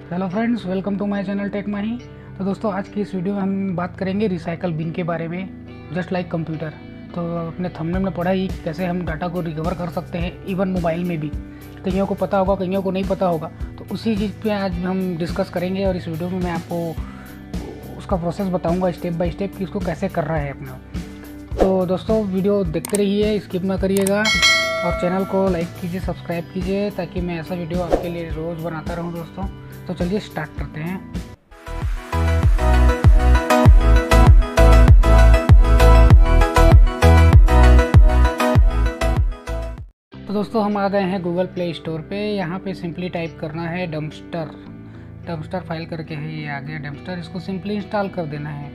Hello friends, welcome to my channel tech Mahi. तो दोस्तों, आज की इस वीडियो में हम बात करेंगे रिसाइकल बिन के बारे में, जस्ट लाइक कंप्यूटर। तो अपने थंबनेल में पढ़ा ही कैसे हम डाटा को रिकवर कर सकते हैं, इवन मोबाइल में भी। कईयों को पता होगा, कईयों को नहीं पता होगा। तो उसी चीज़ पे आज हम डिस्कस करेंगे और इस वीडियो में मैं आपको उसका प्रोसेस बताऊँगा स्टेप बाय स्टेप कि उसको कैसे कर रहा है अपना। तो दोस्तों, वीडियो देखते रहिए, स्किप ना करिएगा और चैनल को लाइक कीजिए, सब्सक्राइब कीजिए ताकि मैं ऐसा वीडियो आपके लिए रोज़ बनाता रहूं दोस्तों। तो चलिए स्टार्ट करते हैं। तो दोस्तों, हम आ गए हैं गूगल प्ले स्टोर पे। यहाँ पे सिंपली टाइप करना है डम्पस्टर फाइल करके है, ये आ गया डम्पस्टर। इसको सिंपली इंस्टॉल कर देना है।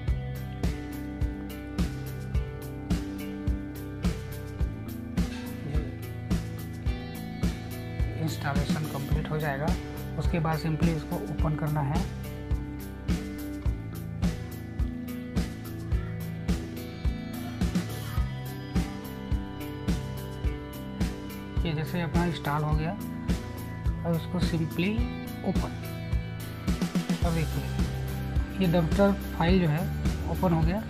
इंस्टॉलेशन कंप्लीट हो जाएगा, उसके बाद सिंपली इसको ओपन करना है। ये जैसे अपना इंस्टॉल हो गया, अब इसको सिंपली ओपन। अब देखिए ये डम्पस्टर फाइल जो है ओपन हो गया।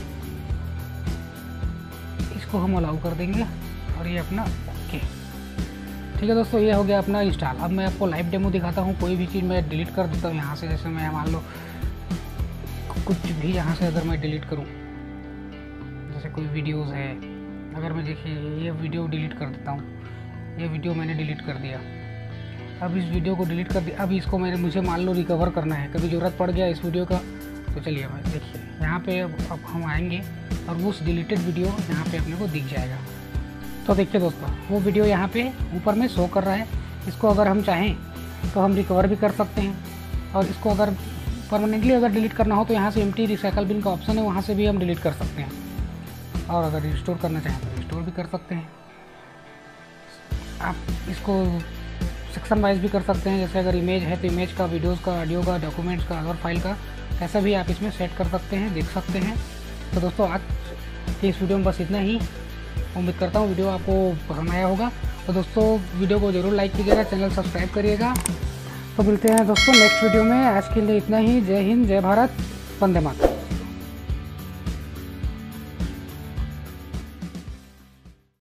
इसको हम अलाउ कर देंगे और ये अपना ओके। ठीक है दोस्तों, ये हो गया अपना इंस्टॉल। अब मैं आपको लाइव डेमो दिखाता हूँ। कोई भी चीज़ मैं डिलीट कर देता हूँ यहाँ से। जैसे मैं मान लो कुछ भी यहाँ से अगर मैं डिलीट करूँ, जैसे कोई वीडियोस है, अगर मैं देखिए ये वीडियो डिलीट कर देता हूँ। ये वीडियो मैंने डिलीट कर दिया। अब इस वीडियो को डिलीट कर दिया। अब इसको मुझे मान लो रिकवर करना है, कभी ज़रूरत पड़ गया इस वीडियो का। तो चलिए मैं देखिए यहाँ पे अब हम आएंगे और उस डिलीटेड वीडियो यहाँ पे अपने को दिख जाएगा। तो देखिए दोस्तों, वो वीडियो यहाँ पे ऊपर में शो कर रहा है। इसको अगर हम चाहें तो हम रिकवर भी कर सकते हैं, और इसको अगर परमानेंटली अगर डिलीट करना हो तो यहाँ से एम्प्टी रिसाइकल बिन का ऑप्शन है, वहाँ से भी हम डिलीट कर सकते हैं। और अगर रिस्टोर करना चाहें तो रिस्टोर भी कर सकते हैं। आप इसको सेक्शन वाइज भी कर सकते हैं। जैसे अगर इमेज है तो इमेज का, वीडियोज़ का, ऑडियो का, डॉक्यूमेंट्स का, अदर फाइल का, ऐसा भी आप इसमें सेट कर सकते हैं, देख सकते हैं। तो दोस्तों, आज की इस वीडियो में बस इतना ही। उम्मीद करता हूँ वीडियो आपको पसंद आया होगा। तो दोस्तों, वीडियो को ज़रूर लाइक कीजिएगा, चैनल सब्सक्राइब करिएगा। तो मिलते हैं दोस्तों नेक्स्ट वीडियो में। आज के लिए इतना ही। जय हिंद, जय भारत, वंदे मातरम।